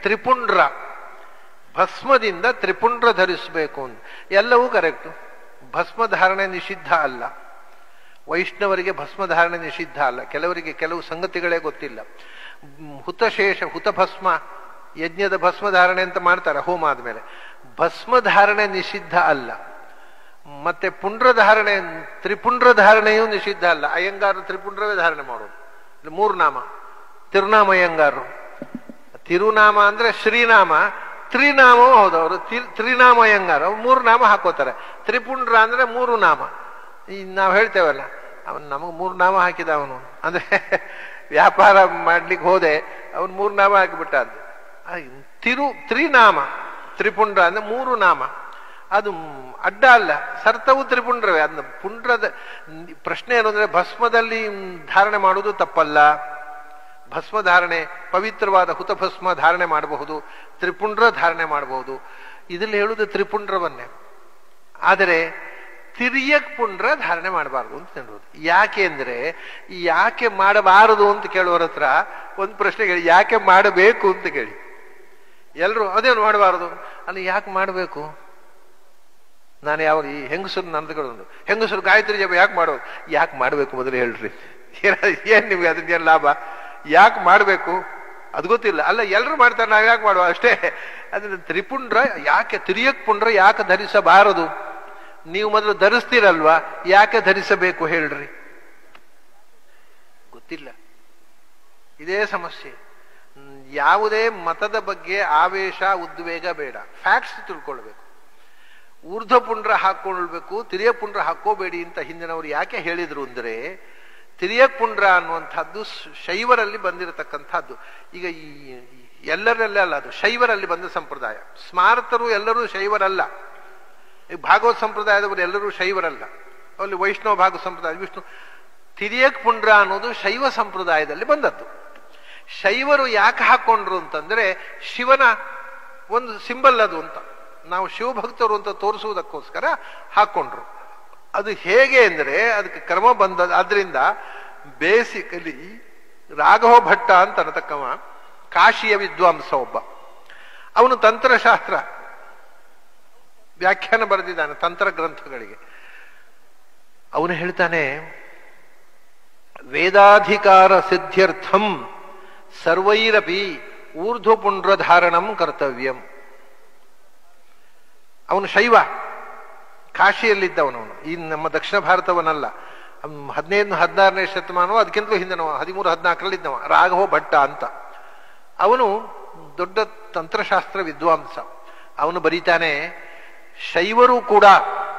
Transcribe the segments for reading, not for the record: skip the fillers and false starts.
ತ್ರಿಪುಂಡ್ರ, ಭಸ್ಮದಿಂದ ತ್ರಿಪುಂಡ್ರ ಧರಿಸಬೇಕು ಅಂತ. ಎಲ್ಲವೂ ಕರೆಕ್ಟು. ಭಸ್ಮ ಧಾರಣೆ ನಿಷಿದ್ಧ ಅಲ್ಲ, ವೈಷ್ಣವರಿಗೆ ಭಸ್ಮ ಧಾರಣೆ ನಿಷಿದ್ಧ ಅಲ್ಲ. ಕೆಲವರಿಗೆ ಕೆಲವು ಸಂಗತಿಗಳೇ ಗೊತ್ತಿಲ್ಲ. ಹುತಶೇಷ ಹುತಭಸ್ಮ ಯಜ್ಞದ ಭಸ್ಮ ಧಾರಣೆ ಅಂತ ಮಾಡ್ತಾರೆ ಹೋಮ ಆದ್ಮೇಲೆ. ಭಸ್ಮ ಧಾರಣೆ ನಿಷಿದ್ಧ ಅಲ್ಲ. ಮತ್ತೆ ಪುಂಡ್ರ ಧಾರಣೆ, ತ್ರಿಪುಂಡ್ರ ಧಾರಣೆಯೂ ನಿಷಿದ್ಧ ಅಲ್ಲ. ಅಯ್ಯಂಗಾರರು ತ್ರಿಪುಂಡ್ರವೇ ಧಾರಣೆ ಮಾಡೋದು. 3 ನಾಮ. ತಿರುನಾಮ ಅಯ್ಯಂಗಾರರು. ತಿರುನಾಮ ಅಂದ್ರೆ ಶ್ರೀನಾಮ, ತ್ರಿನಾಮವೂ ಹೌದು. ಅವರು ತ್ರಿನಾಮ ಅಯ್ಯಂಗಾರ 3 ನಾಮ ಹಾಕೋತಾರೆ. ತ್ರಿಪುಂಡ್ರ ಅಂದ್ರೆ 3 ನಾಮ. ಈ ನಾವು ಹೇಳ್ತೇವಲ್ಲ, ಅವನು ನಮಗೆ 3 ನಾಮ ಹಾಕಿದ ಅವನು ಅಂದ್ರೆ ವ್ಯಾಪಾರ ಮಾಡ್ಲಿಕ್ಕೆ ಹೋದೆ, ಅವನು 3 ನಾಮ ಹಾಕಿಬಿಟ್ಟ. ತ್ರಿನಾಮ ತ್ರಿಪುಂಡ್ರ ಅಂದ್ರೆ 3 ನಾಮ. ಅದು ಅಡ್ಡ ಅಲ್ಲ, ಸರ್ತವು ತ್ರಿಪುಂಡ್ರವೇ. ಅದನ್ನ ಪುಂಡ್ರದ ಪ್ರಶ್ನೆ ಏನು ಅಂದ್ರೆ, ಭಸ್ಮದಲ್ಲಿ ಧಾರಣೆ ಮಾಡುವುದು ತಪ್ಪಲ್ಲ. ಭಸ್ಮ ಧಾರಣೆ, ಪವಿತ್ರವಾದ ಹುತಭಸ್ಮ ಧಾರಣೆ ಮಾಡಬಹುದು, ತ್ರಿಪುಂಡ್ರ ಧಾರಣೆ ಮಾಡಬಹುದು. ಇದ್ರಲ್ಲಿ ಹೇಳುವುದು ತ್ರಿಪುಂಡ್ರವನ್ನೇ. ಆದರೆ ತಿರ್ಯಕ್ ಪುಂಡ್ರ ಧಾರಣೆ ಮಾಡಬಾರ್ದು ಅಂತ ಹೇಳೋದು. ಯಾಕೆ ಅಂದ್ರೆ, ಯಾಕೆ ಮಾಡಬಾರದು ಅಂತ ಕೇಳುವರ ಹತ್ರ ಒಂದು ಪ್ರಶ್ನೆ ಕೇಳಿ, ಯಾಕೆ ಮಾಡಬೇಕು ಅಂತ ಕೇಳಿ. ಎಲ್ರು ಅದೇನು ಮಾಡಬಾರದು ಅಲ್ಲಿ, ಯಾಕೆ ಮಾಡಬೇಕು? ನಾನು ಯಾವ ಈ ಹೆಂಗಸರು ನಂದುಗಳು, ಹೆಂಗಸರು ಗಾಯತ್ರಿ ಜಪ ಯಾಕೆ ಮಾಡೋದು? ಯಾಕೆ ಮಾಡಬೇಕು ಮೊದಲು ಹೇಳ್ರಿ. ಏನ್ ನಿಮ್ಗೆ ಅದನ್ನ ಲಾಭ? ಯಾಕೆ ಮಾಡಬೇಕು ಅದು ಗೊತ್ತಿಲ್ಲ. ಅಲ್ಲ, ಎಲ್ರು ಮಾಡ್ತಾರೆ, ನಾವು ಯಾಕೆ ಮಾಡುವ ಅಷ್ಟೇ. ಅದನ್ನ ತ್ರಿಪುಂಡ್ರ ಯಾಕೆ, ತಿರ್ಯಕ್ ಪುಂಡ್ರ ಯಾಕೆ ಧರಿಸಬಾರದು? ನೀವು ಮೊದಲು ಧರಿಸ್ತೀರಲ್ವಾ, ಯಾಕೆ ಧರಿಸಬೇಕು ಹೇಳ್ರಿ? ಗೊತ್ತಿಲ್ಲ. ಇದೇ ಸಮಸ್ಯೆ. ಯಾವುದೇ ಮತದ ಬಗ್ಗೆ ಆವೇಶ ಉದ್ವೇಗ ಬೇಡ, ಫ್ಯಾಕ್ಟ್ಸ್ ತಿಳ್ಕೊಳ್ಬೇಕು. ಊರ್ಧ್ವಪುಂಡ್ರ ಹಾಕೊಳ್ಬೇಕು, ತಿರ್ಯಪುಂಡ್ರ ಹಾಕೋಬೇಡಿ ಅಂತ ಹಿಂದಿನವರು ಯಾಕೆ ಹೇಳಿದ್ರು ಅಂದ್ರೆ, ತಿರ್ಯಪುಂಡ್ರ ಅನ್ನುವಂಥದ್ದು ಶೈವರಲ್ಲಿ ಬಂದಿರತಕ್ಕಂಥದ್ದು. ಈಗ ಎಲ್ಲರಲ್ಲೇ ಅಲ್ಲ, ಅದು ಶೈವರಲ್ಲಿ ಬಂದ ಸಂಪ್ರದಾಯ. ಸ್ಮಾರ್ತರು ಎಲ್ಲರೂ ಶೈವರಲ್ಲ. ಈ ಭಾಗವತ್ ಸಂಪ್ರದಾಯದವರು ಎಲ್ಲರೂ ಶೈವರಲ್ಲ. ಅಲ್ಲಿ ವೈಷ್ಣವ ಭಾಗವತ ಸಂಪ್ರದಾಯ, ವಿಷ್ಣು. ತಿರ್ಯಕ್ ಪುಂಡ್ರ ಅನ್ನೋದು ಶೈವ ಸಂಪ್ರದಾಯದಲ್ಲಿ ಬಂದದ್ದು. ಶೈವರು ಯಾಕೆ ಹಾಕೊಂಡ್ರು ಅಂತಂದ್ರೆ, ಶಿವನ ಒಂದು ಸಿಂಬಲ್ ಅದು ಅಂತ, ನಾವು ಶಿವಭಕ್ತರು ಅಂತ ತೋರಿಸುವುದಕ್ಕೋಸ್ಕರ ಹಾಕೊಂಡ್ರು. ಅದು ಹೇಗೆ ಅಂದ್ರೆ, ಅದಕ್ಕೆ ಕ್ರಮ ಬಂದ. ಆದ್ರಿಂದ ಬೇಸಿಕಲಿ ರಾಘವ ಭಟ್ಟ ಅಂತ ಅನ್ನತಕ್ಕವ ಕಾಶಿಯ ವಿದ್ವಾಂಸ ಒಬ್ಬ. ಅವನು ತಂತ್ರಶಾಸ್ತ್ರ ವ್ಯಾಖ್ಯಾನ ಬರೆದಿದ್ದಾನೆ ತಂತ್ರ ಗ್ರಂಥಗಳಿಗೆ. ಅವನು ಹೇಳ್ತಾನೆ, ವೇದಾಧಿಕಾರ ಸಿದ್ಧ್ಯರ್ಥಂ ಸರ್ವೈರಪಿ ಊರ್ಧ್ವಪುಂಡ್ರ ಧಾರಣಂ ಕರ್ತವ್ಯಂ. ಅವನು ಶೈವ, ಕಾಶಿಯಲ್ಲಿದ್ದವನು. ಈ ನಮ್ಮ ದಕ್ಷಿಣ ಭಾರತವನಲ್ಲ. 15-16ನೇ ಶತಮಾನವೋ ಅದಕ್ಕಿಂತಲೂ ಹಿಂದಿನವ, 13-14ರಲ್ಲಿದ್ದವ ರಾಘವ ಭಟ್ಟ ಅಂತ. ಅವನು ದೊಡ್ಡ ತಂತ್ರಶಾಸ್ತ್ರ ವಿದ್ವಾಂಸ. ಅವನು ಬರೀತಾನೆ, ಶೈವರು ಕೂಡ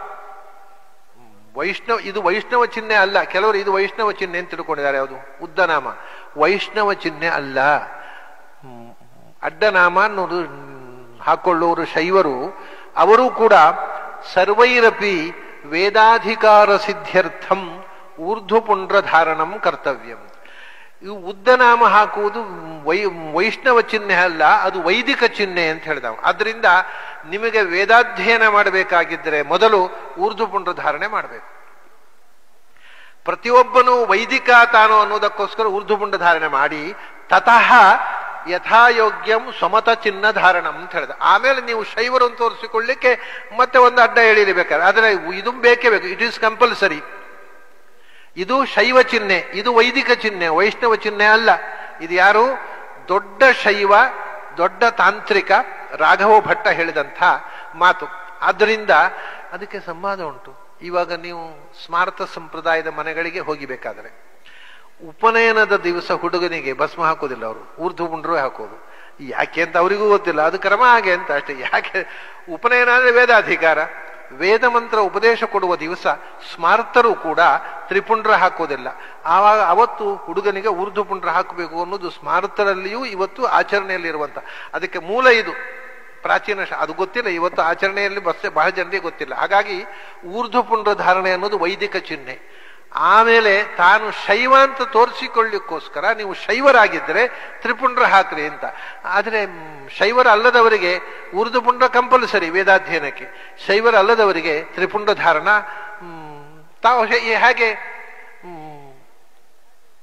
ಇದು ವೈಷ್ಣವ ಚಿಹ್ನೆ ಅಲ್ಲ. ಕೆಲವರು ಇದು ವೈಷ್ಣವ ಚಿಹ್ನೆ ಅಂತ ತಿಳ್ಕೊಂಡಿದ್ದಾರೆ. ಯಾವುದು? ಉದ್ದನಾಮ ವೈಷ್ಣವ ಚಿಹ್ನೆ ಅಲ್ಲ, ಅಡ್ಡನಾಮ ಅನ್ನೋದು ಹಾಕೊಳ್ಳೋರು ಶೈವರು. ಅವರು ಕೂಡ ಸರ್ವೈರಪಿ ವೇದಾಧಿಕಾರ ಸಿದ್ಧ್ಯರ್ಥಂ ಊರ್ಧ್ವಪುಂಡ್ರ ಧಾರಣಂ ಕರ್ತವ್ಯಂ. ಇವು ಉದ್ದನಾಮ ಹಾಕುವುದು ವೈಷ್ಣವ ಚಿಹ್ನೆ ಅಲ್ಲ, ಅದು ವೈದಿಕ ಚಿಹ್ನೆ ಅಂತ ಹೇಳಿದವ. ಆದ್ರಿಂದ ನಿಮಗೆ ವೇದಾಧ್ಯಯನ ಮಾಡಬೇಕಾಗಿದ್ದರೆ ಮೊದಲು ಊರ್ಧ್ವಪುಂಡ್ರ ಧಾರಣೆ ಮಾಡಬೇಕು. ಪ್ರತಿಯೊಬ್ಬನು ವೈದಿಕ ತಾನು ಅನ್ನೋದಕ್ಕೋಸ್ಕರ ಊರ್ಧ್ವಪುಂಡ್ರ ಧಾರಣೆ ಮಾಡಿ, ತತಃ ಯಥಾಯೋಗ್ಯಂ ಸ್ವಮತ ಚಿಹ್ನ ಧಾರಣಂ ಅಂತ ಹೇಳಿದ. ಆಮೇಲೆ ನೀವು ಶೈವರು ತೋರಿಸಿಕೊಳ್ಳಿಕ್ಕೆ ಮತ್ತೆ ಒಂದು ಅಡ್ಡ ಎಳಿಬೇಕಾದ್ರೆ, ಆದರೆ ಇದು ಬೇಕೇ ಬೇಕು. It is compulsory. ಇದು ಶೈವ ಚಿಹ್ನೆ, ಇದು ವೈದಿಕ ಚಿಹ್ನೆ, ವೈಷ್ಣವ ಚಿಹ್ನೆ ಅಲ್ಲ. ಇದು ಯಾರು? ದೊಡ್ಡ ಶೈವ, ದೊಡ್ಡ ತಾಂತ್ರಿಕ ರಾಘವ ಭಟ್ಟ ಹೇಳಿದಂಥ ಮಾತು. ಆದ್ದರಿಂದ ಅದಕ್ಕೆ ಸಂವಾದ ಉಂಟು. ಇವಾಗ ನೀವು ಸ್ಮಾರ್ತ ಸಂಪ್ರದಾಯದ ಮನೆಗಳಿಗೆ ಹೋಗಿಬೇಕಾದ್ರೆ, ಉಪನಯನದ ದಿವಸ ಹುಡುಗನಿಗೆ ಭಸ್ಮ ಹಾಕೋದಿಲ್ಲ, ಅವರು ಊರ್ಧ್ವಪುಂಡ್ರವೇ ಹಾಕೋದು. ಯಾಕೆ ಅಂತ ಅವರಿಗೂ ಗೊತ್ತಿಲ್ಲ, ಅದು ಕ್ರಮ ಹಾಗೆ ಅಂತ ಅಷ್ಟೇ. ಯಾಕೆ? ಉಪನಯನ ಅಂದ್ರೆ ವೇದಾಧಿಕಾರ, ವೇದ ಮಂತ್ರ ಉಪದೇಶ ಕೊಡುವ ದಿವಸ ಸ್ಮಾರ್ತರು ಕೂಡ ತ್ರಿಪುಂಡ್ರ ಹಾಕೋದಿಲ್ಲ. ಆವಾಗ ಅವತ್ತು ಹುಡುಗನಿಗೆ ಊರ್ಧ್ವಪುಂಡ್ರ ಹಾಕಬೇಕು ಅನ್ನೋದು ಸ್ಮಾರ್ತರಲ್ಲಿಯೂ ಇವತ್ತು ಆಚರಣೆಯಲ್ಲಿರುವಂತ. ಅದಕ್ಕೆ ಮೂಲ ಇದು ಪ್ರಾಚೀನ, ಅದು ಗೊತ್ತಿಲ್ಲ ಇವತ್ತು ಆಚರಣೆಯಲ್ಲಿ ಬಹಳ ಜನರಿಗೆ ಗೊತ್ತಿಲ್ಲ. ಹಾಗಾಗಿ ಊರ್ಧ್ವಪುಂಡ್ರ ಧಾರಣೆ ಅನ್ನೋದು ವೈದಿಕ ಚಿಹ್ನೆ. ಆಮೇಲೆ ತಾನು ಶೈವ ಅಂತ ತೋರಿಸಿಕೊಳ್ಳಿಕ್ಕೋಸ್ಕರ ನೀವು ಶೈವರಾಗಿದ್ದರೆ ತ್ರಿಪುಂಡ್ರ ಹಾಕ್ರಿ ಅಂತ. ಆದರೆ ಶೈವರ ಅಲ್ಲದವರಿಗೆ ಊರ್ಧ್ವಪುಂಡ್ರ ಕಂಪಲ್ಸರಿ ವೇದಾಧ್ಯಯನಕ್ಕೆ. ಶೈವರ ಅಲ್ಲದವರಿಗೆ ತ್ರಿಪುಂಡ್ರ ಧಾರಣ ತಾವು ಹೇಗೆ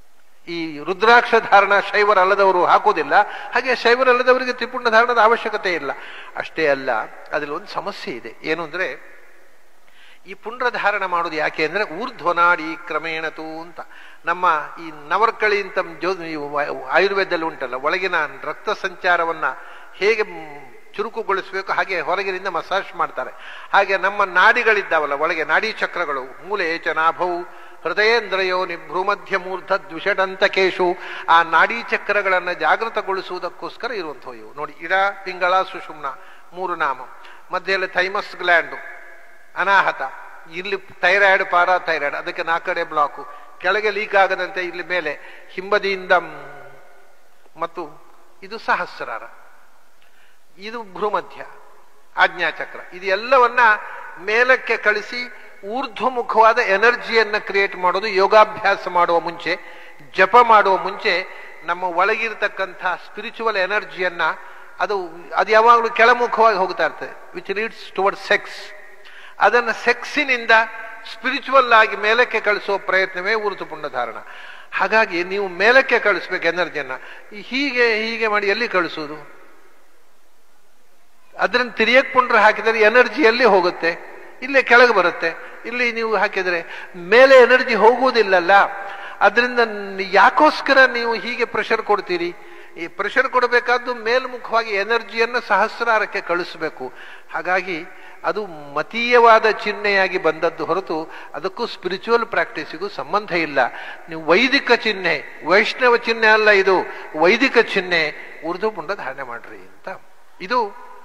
ಈ ರುದ್ರಾಕ್ಷ ಧಾರಣ ಶೈವರಲ್ಲದವರು ಹಾಕೋದಿಲ್ಲ, ಹಾಗೆ ಶೈವರಲ್ಲದವರಿಗೆ ತ್ರಿಪುಂಡ ಧಾರಣದ ಅವಶ್ಯಕತೆ ಇಲ್ಲ. ಅಷ್ಟೇ ಅಲ್ಲ, ಅದ್ರಲ್ಲಿ ಒಂದು ಸಮಸ್ಯೆ ಇದೆ. ಏನು ಅಂದ್ರೆ, ಈ ಪುಂಡ್ರ ಧಾರಣ ಮಾಡೋದು ಯಾಕೆ ಅಂದ್ರೆ ಊರ್ಧ್ವನಾಡಿ ಕ್ರಮೇಣತು ಅಂತ. ನಮ್ಮ ಈ ನವರ್ಕಳಿ ಅಂತ ಆಯುರ್ವೇದದಲ್ಲಿ ಉಂಟಲ್ಲ, ಒಳಗಿನ ರಕ್ತ ಸಂಚಾರವನ್ನ ಹೇಗೆ ಚುರುಕುಗೊಳಿಸಬೇಕು ಹಾಗೆ ಹೊರಗಿನಿಂದ ಮಸಾಜ್ ಮಾಡ್ತಾರೆ. ಹಾಗೆ ನಮ್ಮ ನಾಡಿಗಳಿದ್ದಾವಲ್ಲ ಒಳಗೆ, ನಾಡಿ ಚಕ್ರಗಳು, ಮೂಲೆ ಚನಾಭವು ಹೃದಯೇಂದ್ರಯೋ ನಿಭ್ರೂಮಧ್ಯ ಮೂರ್ಧ ದ್ವಿಷಡಂತಕೇಶು, ಆ ನಾಡಿ ಚಕ್ರಗಳನ್ನು ಜಾಗೃತಗೊಳಿಸುವುದಕ್ಕೋಸ್ಕರ ಇರುವಂಥವು ಇವು ನೋಡಿ. ಇಡ, ಪಿಂಗಳ, ಸುಷುಮ್ನ 3 ನಾಮ. ಮಧ್ಯದಲ್ಲಿ ಥೈಮಸ್ ಗ್ಲ್ಯಾಂಡು, ಅನಾಹತ, ಇಲ್ಲಿ ಥೈರಾಯ್ಡ್, ಪಾರಾಥೈರಾಯ್ಡ್, ಅದಕ್ಕೆ 4 ಕಡೆ ಬ್ಲಾಕು, ಕೆಳಗೆ ಲೀಕ್ ಆಗದಂತೆ ಇಲ್ಲಿ ಮೇಲೆ ಹಿಂಬದಿಯಿಂದ, ಮತ್ತು ಇದು ಸಹಸ್ರಾರ, ಇದು ಭ್ರೂಮಧ್ಯ, ಆಜ್ಞಾಚಕ್ರ. ಇದು ಎಲ್ಲವನ್ನ ಮೇಲಕ್ಕೆ ಕಳಿಸಿ ಊರ್ಧ್ವಮುಖವಾದ ಎನರ್ಜಿಯನ್ನ ಕ್ರಿಯೇಟ್ ಮಾಡೋದು ಯೋಗಾಭ್ಯಾಸ ಮಾಡುವ ಮುಂಚೆ, ಜಪ ಮಾಡುವ ಮುಂಚೆ ನಮ್ಮ ಒಳಗಿರ್ತಕ್ಕಂಥ ಸ್ಪಿರಿಚುವಲ್ ಎನರ್ಜಿಯನ್ನ ಅದು ಯಾವಾಗಲೂ ಕೆಳಮುಖವಾಗಿ ಹೋಗ್ತಾ ಇರ್ತದೆ, ವಿಚ್ ಲೀಡ್ಸ್ ಟುವರ್ಡ್ ಸೆಕ್ಸ್. ಅದನ್ನು ಸೆಕ್ಸಿನಿಂದ ಸ್ಪಿರಿಚುವಲ್ ಆಗಿ ಮೇಲಕ್ಕೆ ಕಳಿಸುವ ಪ್ರಯತ್ನವೇ ಊರ್ಧ್ವಪುಂಡ ಧಾರಣ. ಹಾಗಾಗಿ ನೀವು ಮೇಲಕ್ಕೆ ಕಳಿಸ್ಬೇಕು ಎನರ್ಜಿಯನ್ನ. ಹೀಗೆ ಹೀಗೆ ಮಾಡಿ ಎಲ್ಲಿ ಕಳಿಸೋದು? ಅದನ್ನ ತಿರಿಯಕ್ ಪುಂಡ್ರ ಹಾಕಿದರೆ ಎನರ್ಜಿ ಎಲ್ಲಿ ಹೋಗುತ್ತೆ? ಇಲ್ಲೇ ಕೆಳಗೆ ಬರುತ್ತೆ. ಇಲ್ಲಿ ನೀವು ಹಾಕಿದರೆ ಮೇಲೆ ಎನರ್ಜಿ ಹೋಗುವುದಿಲ್ಲಲ್ಲ. ಅದರಿಂದ ಯಾಕೋಸ್ಕರ ನೀವು ಹೀಗೆ ಪ್ರೆಷರ್ ಕೊಡ್ತೀರಿ? ಈ ಪ್ರೆಷರ್ ಕೊಡಬೇಕಾದ್ದು ಮೇಲ್ಮುಖವಾಗಿ ಎನರ್ಜಿಯನ್ನು ಸಹಸ್ರಾರಕ್ಕೆ ಕಳಿಸಬೇಕು. ಹಾಗಾಗಿ ಅದು ಮತೀಯವಾದ ಚಿಹ್ನೆಯಾಗಿ ಬಂದದ್ದು ಹೊರತು ಅದಕ್ಕೂ ಸ್ಪಿರಿಚುವಲ್ ಪ್ರಾಕ್ಟೀಸಿಗೂ ಸಂಬಂಧ ಇಲ್ಲ. ನೀವು ವೈದಿಕ ಚಿಹ್ನೆ, ವೈಷ್ಣವ ಚಿಹ್ನೆ ಅಲ್ಲ, ಇದು ವೈದಿಕ ಚಿಹ್ನೆ, ಊರ್ಧ್ವಪುಂಡ ಧಾರಣೆ ಮಾಡ್ರಿ ಅಂತ. ಇದು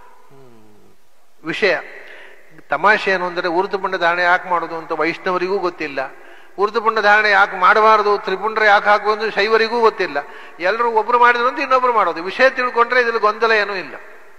ವಿಷಯ. ತಮಾಷೆ ಏನು ಅಂದರೆ, ಊರ್ಧ್ವಪುಂಡ ಧಾರಣೆ ಯಾಕೆ ಮಾಡೋದು ಅಂತ ವೈಷ್ಣವರಿಗೂ ಗೊತ್ತಿಲ್ಲ. ಊರ್ಧ್ವಪುಂಡ ಧಾರಣೆ ಯಾಕೆ ಮಾಡಬಾರದು, ತ್ರಿಪುಂಡ್ರ ಯಾಕೆ ಹಾಕುವುದು ಅಂದ್ರೆ ಶೈವರಿಗೂ ಗೊತ್ತಿಲ್ಲ. ಎಲ್ಲರೂ ಒಬ್ರು ಮಾಡಿದ್ರು ಅಂತ ಇನ್ನೊಬ್ರು ಮಾಡೋದು. ವಿಷಯ ತಿಳ್ಕೊಂಡ್ರೆ ಇದ್ರಲ್ಲಿ ಗೊಂದಲ ಏನೂ ಇಲ್ಲ.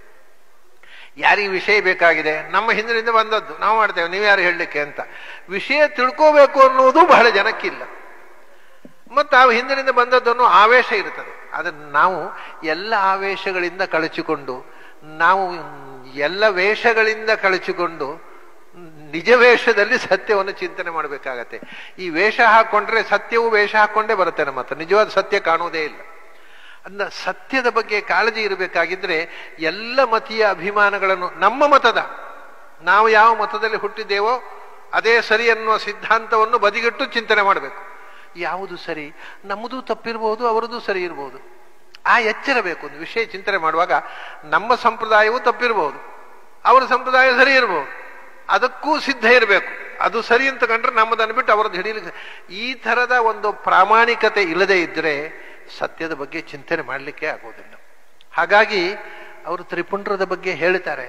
ಯಾರಿಗೆ ವಿಷಯ ಬೇಕಾಗಿದೆ? ನಮ್ಮ ಹಿಂದಿನಿಂದ ಬಂದದ್ದು, ನಾವು ಮಾಡ್ತೇವೆ, ನೀವು ಯಾರು ಹೇಳಲಿಕ್ಕೆ ಅಂತ. ವಿಷಯ ತಿಳ್ಕೋಬೇಕು ಅನ್ನೋದು ಬಹಳ ಜನಕ್ಕಿಲ್ಲ. ಮತ್ತು ಆ ಹಿಂದಿನಿಂದ ಬಂದದ್ದನ್ನು ಆವೇಶ ಇರ್ತದೆ. ಅದನ್ನು ನಾವು ಎಲ್ಲ ಆವೇಶಗಳಿಂದ ಕಳಚಿಕೊಂಡು, ನಾವು ಎಲ್ಲ ವೇಷಗಳಿಂದ ಕಳಚಿಕೊಂಡು ನಿಜ ವೇಷದಲ್ಲಿ ಸತ್ಯವನ್ನು ಚಿಂತನೆ ಮಾಡಬೇಕಾಗತ್ತೆ. ಈ ವೇಷ ಹಾಕೊಂಡ್ರೆ ಸತ್ಯವು ವೇಷ ಹಾಕೊಂಡೇ ಬರುತ್ತೆ ನಮ್ಮ ಹತ್ರ, ನಿಜವಾದ ಸತ್ಯ ಕಾಣುವುದೇ ಇಲ್ಲ. ಅಂದ ಸತ್ಯದ ಬಗ್ಗೆ ಕಾಳಜಿ ಇರಬೇಕಾಗಿದ್ರೆ ಎಲ್ಲ ಮತೀಯ ಅಭಿಮಾನಗಳನ್ನು, ನಮ್ಮ ಮತದ, ನಾವು ಯಾವ ಮತದಲ್ಲಿ ಹುಟ್ಟಿದ್ದೇವೋ ಅದೇ ಸರಿ ಅನ್ನುವ ಸಿದ್ಧಾಂತವನ್ನು ಬದಿಗಿಟ್ಟು ಚಿಂತನೆ ಮಾಡಬೇಕು. ಯಾವುದು ಸರಿ? ನಮ್ಮದು ತಪ್ಪಿರ್ಬೋದು, ಅವರದು ಸರಿ ಇರ್ಬೋದು. ಆ ಎಚ್ಚರ ಬೇಕು. ಒಂದು ವಿಷಯ ಚಿಂತನೆ ಮಾಡುವಾಗ ನಮ್ಮ ಸಂಪ್ರದಾಯವೂ ತಪ್ಪಿರ್ಬೋದು, ಅವರ ಸಂಪ್ರದಾಯ ಸರಿ ಇರ್ಬೋದು, ಅದಕ್ಕೂ ಸಿದ್ಧ ಇರಬೇಕು. ಅದು ಸರಿ ಅಂತ ಕಂಡ್ರೆ ನಮ್ಮದನ್ನು ಬಿಟ್ಟು ಅವರದ್ದು ಹಿಡಿಯಲಿಕ್ಕೆ. ಈ ಥರದ ಒಂದು ಪ್ರಾಮಾಣಿಕತೆ ಇಲ್ಲದೆ ಇದ್ದರೆ ಸತ್ಯದ ಬಗ್ಗೆ ಚಿಂತನೆ ಮಾಡಲಿಕ್ಕೆ ಆಗೋದಿಲ್ಲ. ಹಾಗಾಗಿ ಅವರು ತ್ರಿಪುಂಡ್ರದ ಬಗ್ಗೆ ಹೇಳ್ತಾರೆ,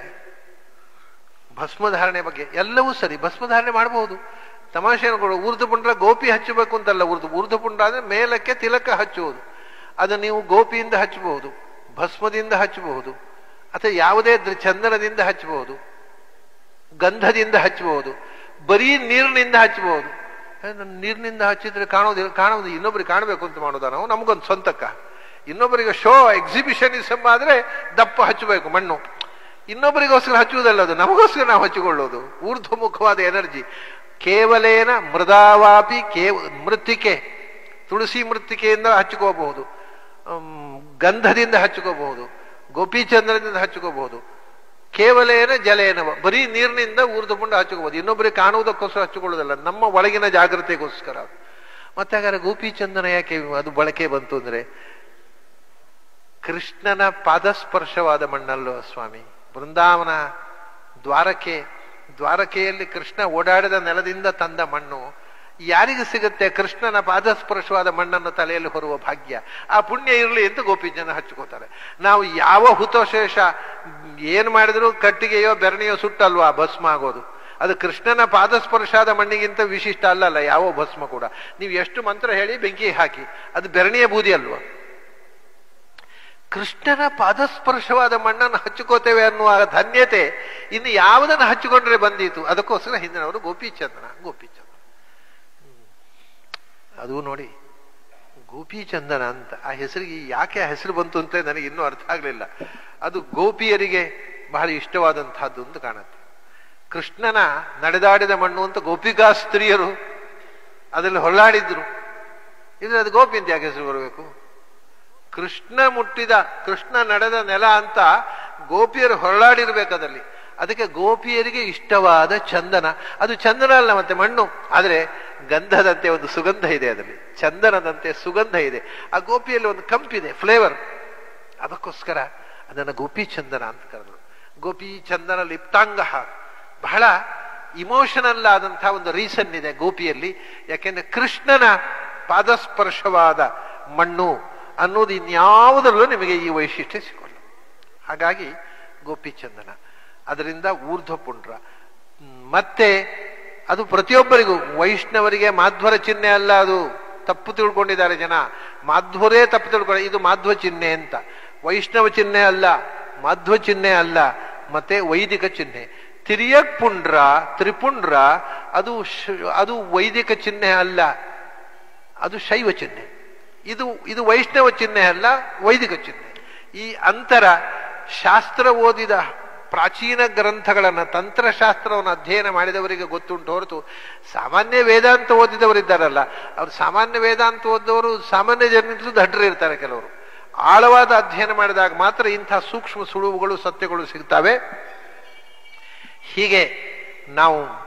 ಭಸ್ಮಧಾರಣೆ ಬಗ್ಗೆ ಎಲ್ಲವೂ ಸರಿ, ಭಸ್ಮಧಾರಣೆ ಮಾಡಬಹುದು. ತಮಾಷೆಗಳು, ಊರ್ಧ್ವಪುಂಡ್ರ ಗೋಪಿ ಹಚ್ಚಬೇಕು ಅಂತಲ್ಲ. ಊರ್ಧ್ವಪುಂಡ ಅಂದ್ರೆ ಮೇಲಕ್ಕೆ ತಿಲಕ ಹಚ್ಚುವುದು. ಅದು ನೀವು ಗೋಪಿಯಿಂದ ಹಚ್ಚಬಹುದು, ಭಸ್ಮದಿಂದ ಹಚ್ಚಬಹುದು, ಅಥವಾ ಯಾವುದೇ ಚಂದನದಿಂದ ಹಚ್ಚಬಹುದು, ಗಂಧದಿಂದ ಹಚ್ಚಬಹುದು, ಬರೀ ನೀರಿನಿಂದ ಹಚ್ಚಬಹುದು. ನೀರಿನಿಂದ ಹಚ್ಚಿದ್ರೆ ಕಾಣೋದು ಇನ್ನೊಬ್ಬರಿಗೆ ಕಾಣಬೇಕು ಅಂತ ಮಾಡೋದ ನಾವು? ನಮಗೊಂದು ಸ್ವಂತಕ್ಕ. ಇನ್ನೊಬ್ಬರಿಗೆ ಶೋ ಎಕ್ಸಿಬಿಷನಿಸಮ್ ಆದ್ರೆ ದಪ್ಪ ಹಚ್ಚಬೇಕು ಮಣ್ಣು, ಇನ್ನೊಬ್ಬರಿಗೋಸ್ಕರ ಹಚ್ಚುವುದಲ್ಲ, ಅದು ನಮಗೋಸ್ಕರ ನಾವು ಹಚ್ಚಿಕೊಳ್ಳೋದು. ಊರ್ಧ್ವಮುಖವಾದ ಎನರ್ಜಿ. ಕೇವಲೇನ ಮೃದಾವಾಪಿ ಮೃತ್ತಿಕೆ, ತುಳಸಿ ಮೃತ್ತಿಕೆಯಿಂದ ಹಚ್ಕೋಬಹುದು, ಗಂಧದಿಂದ ಹಚ್ಕೋಬಹುದು, ಗೋಪಿಚಂದ್ರದಿಂದ ಹಚ್ಕೋಬಹುದು. ಕೇವಲೇನ ಜಲೇನವ, ಬರೀ ನೀರಿನಿಂದ ಊರ್ಧ್ವಪುಂಡ ಹಚ್ಕೋಬಹುದು. ಇನ್ನೊಬ್ಬರಿಗೆ ಕಾಣುವುದಕ್ಕೋಸ್ಕರ ಹಚ್ಚಿಕೊಳ್ಳೋದಲ್ಲ, ನಮ್ಮ ಒಳಗಿನ ಜಾಗೃತಿಗೋಸ್ಕರ. ಮತ್ತೆ ಹಾಗಾದ್ರೆ ಗೋಪಿಚಂದನ ಯಾಕೆ ಅದು ಬಳಕೆ ಬಂತು ಅಂದ್ರೆ, ಕೃಷ್ಣನ ಪಾದಸ್ಪರ್ಶವಾದ ಮಣ್ಣಲ್ಲೋ ಸ್ವಾಮಿ. ಬೃಂದಾವನ ದ್ವಾರಕೆಯಲ್ಲಿ ಕೃಷ್ಣ ಓಡಾಡಿದ ನೆಲದಿಂದ ತಂದ ಮಣ್ಣು ಯಾರಿಗೆ ಸಿಗುತ್ತೆ? ಕೃಷ್ಣನ ಪಾದಸ್ಪರ್ಶವಾದ ಮಣ್ಣನ್ನು ತಲೆಯಲ್ಲಿ ಹೊರುವ ಭಾಗ್ಯ, ಆ ಪುಣ್ಯ ಇರಲಿ ಅಂತ ಗೋಪಿಜನ ಹಚ್ಕೋತಾರೆ. ನಾವು ಯಾವ ಹುತಶೇಷ ಏನ್ ಮಾಡಿದ್ರು ಕಟ್ಟಿಗೆಯೋ ಬೆರಣಿಯೋ ಸುಟ್ಟಲ್ವಾ ಭಸ್ಮ ಆಗೋದು. ಅದು ಕೃಷ್ಣನ ಪಾದಸ್ಪರ್ಶಾದ ಮಣ್ಣಿಗಿಂತ ವಿಶಿಷ್ಟ ಅಲ್ಲಲ್ಲ ಯಾವ ಭಸ್ಮ ಕೂಡ. ನೀವು ಎಷ್ಟು ಮಂತ್ರ ಹೇಳಿ ಬೆಂಕಿ ಹಾಕಿ, ಅದು ಬೆರಣಿಯ ಬೂದಿ ಅಲ್ವಾ. ಕೃಷ್ಣನ ಪಾದಸ್ಪರ್ಶವಾದ ಮಣ್ಣನ್ನು ಹಚ್ಕೋತೇವೆ ಅನ್ನುವ ಧನ್ಯತೆ ಇನ್ನು ಯಾವುದನ್ನು ಹಚ್ಚಿಕೊಂಡ್ರೆ ಬಂದೀತು. ಅದಕ್ಕೋಸ್ಕರ ಹಿಂದಿನವರು ಗೋಪಿಚಂದನ. ಅದು ನೋಡಿ, ಗೋಪಿಚಂದನ ಅಂತ ಆ ಹೆಸರಿಗೆ ಯಾಕೆ ಆ ಹೆಸರು ಬಂತು ಅಂತ ನನಗೆ ಇನ್ನೂ ಅರ್ಥ ಆಗ್ಲಿಲ್ಲ. ಅದು ಗೋಪಿಯರಿಗೆ ಬಹಳ ಇಷ್ಟವಾದಂತಹದ್ದು ಅಂತ ಕಾಣುತ್ತೆ. ಕೃಷ್ಣನ ನಡೆದಾಡಿದ ಮಣ್ಣು ಅಂತ ಗೋಪಿಕಾ ಸ್ತ್ರೀಯರು ಅದರಲ್ಲಿ ಹೊಳ್ಳಾಡಿದ್ರು. ಇದ್ರೆ ಅದು ಗೋಪಿ ಅಂತ ಯಾಕೆ ಹೆಸರು ಬರಬೇಕು? ಕೃಷ್ಣ ಮುಟ್ಟಿದ, ಕೃಷ್ಣ ನಡೆದ ನೆಲ ಅಂತ ಗೋಪಿಯರು ಹೊರಳಾಡಿರ್ಬೇಕದಲ್ಲಿ. ಅದಕ್ಕೆ ಗೋಪಿಯರಿಗೆ ಇಷ್ಟವಾದ ಚಂದನ. ಅದು ಚಂದನ ಅಲ್ಲ, ಮತ್ತೆ ಮಣ್ಣು. ಆದರೆ ಗಂಧದಂತೆ ಒಂದು ಸುಗಂಧ ಇದೆ ಅದರಲ್ಲಿ, ಚಂದನದಂತೆ ಸುಗಂಧ ಇದೆ. ಆ ಗೋಪಿಯಲ್ಲಿ ಒಂದು ಕಂಪಿದೆ, ಫ್ಲೇವರ್. ಅದಕ್ಕೋಸ್ಕರ ಅದನ್ನು ಗೋಪಿ ಚಂದನ ಅಂತ ಕರೆದರು. ಗೋಪಿ ಚಂದನ ಲಿಪ್ತಾಂಗ. ಬಹಳ ಇಮೋಷನಲ್ ಆದಂತಹ ಒಂದು ರೀಸನ್ ಇದೆ ಗೋಪಿಯಲ್ಲಿ. ಯಾಕೆಂದ್ರೆ ಕೃಷ್ಣನ ಪಾದಸ್ಪರ್ಶವಾದ ಮಣ್ಣು ಅನ್ನೋದು ಇನ್ಯಾವುದರಲ್ಲೂ ನಿಮಗೆ ಈ ವೈಶಿಷ್ಟ್ಯ ಸಿಗೋಲ್ಲ. ಹಾಗಾಗಿ ಗೋಪಿ ಚಂದನ. ಅದರಿಂದ ಊರ್ಧ್ವಪುಂಡ್ರ. ಮತ್ತೆ ಅದು ಪ್ರತಿಯೊಬ್ಬರಿಗೂ, ವೈಷ್ಣವರಿಗೆ ಮಾಧ್ವರ ಚಿಹ್ನೆ ಅಲ್ಲ, ಅದು ತಪ್ಪು ತಿಳ್ಕೊಂಡಿದ್ದಾರೆ ಜನ. ಮಾಧ್ವರೇ ತಪ್ಪು ತಿಳ್ಕೊಂಡು ಇದು ಮಾಧ್ವ ಚಿಹ್ನೆ ಅಂತ. ವೈಷ್ಣವ ಚಿಹ್ನೆ ಅಲ್ಲ, ಮಾಧ್ವ ಚಿಹ್ನೆ ಅಲ್ಲ, ಮತ್ತೆ ವೈದಿಕ ಚಿಹ್ನೆ. ತಿರ್ಯಕ್ ಪುಂಡ್ರ, ತ್ರಿಪುಂಡ್ರ ಅದು ವೈದಿಕ ಚಿಹ್ನೆ ಅಲ್ಲ, ಅದು ಶೈವ ಚಿಹ್ನೆ. ಇದು ವೈಷ್ಣವ ಚಿಹ್ನೆ ಅಲ್ಲ, ವೈದಿಕ ಚಿಹ್ನೆ. ಈ ಅಂತರ ಶಾಸ್ತ್ರ ಓದಿದ ಪ್ರಾಚೀನ ಗ್ರಂಥಗಳನ್ನು, ತಂತ್ರಶಾಸ್ತ್ರವನ್ನು ಅಧ್ಯಯನ ಮಾಡಿದವರಿಗೆ ಗೊತ್ತುಂಟು ಹೊರತು ಸಾಮಾನ್ಯ ವೇದಾಂತ ಓದಿದವರಿದ್ದಾರಲ್ಲ, ಅವರು ಸಾಮಾನ್ಯ ವೇದಾಂತ ಓದಿದವರು ಸಾಮಾನ್ಯ ಜನರಿಗೂ ದಡ್ಡರು ಇರ್ತಾರೆ. ಕೆಲವರು ಆಳವಾದ ಅಧ್ಯಯನ ಮಾಡಿದಾಗ ಮಾತ್ರ ಇಂಥ ಸೂಕ್ಷ್ಮ ಸುಳುವುಗಳು, ಸತ್ಯಗಳು ಸಿಗ್ತವೆ. ಹೀಗೆ ನಾವು